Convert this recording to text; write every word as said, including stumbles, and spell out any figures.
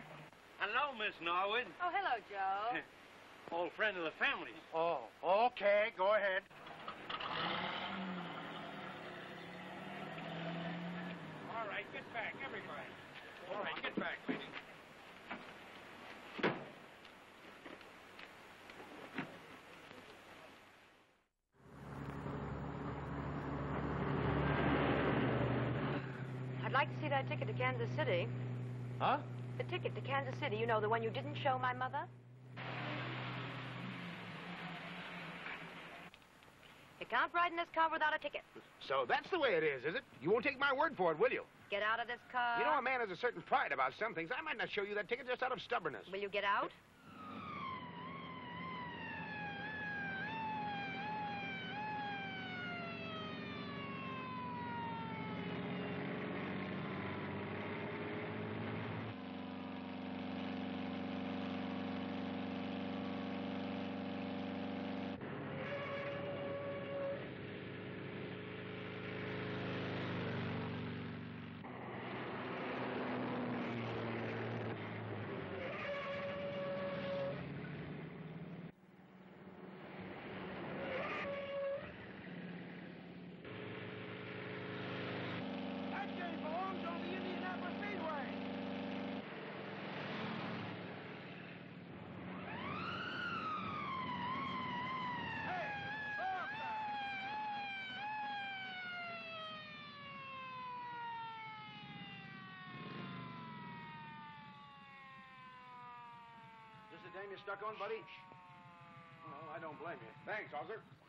there. Hello, Miss Norwood. Oh, hello, Joe. Old friend of the family. Oh, okay. Go ahead. All right, get back, everybody. All right, get back, lady. I'd like to see that ticket to Kansas City. Huh? The ticket to Kansas City, you know, the one you didn't show my mother? You can't ride in this car without a ticket. So that's the way it is, is it? You won't take my word for it, will you? Get out of this car. You know, a man has a certain pride about some things. I might not show you that ticket just out of stubbornness. Will you get out? This the dame you stuck on, buddy? Well, I don't blame you. Thanks, officer.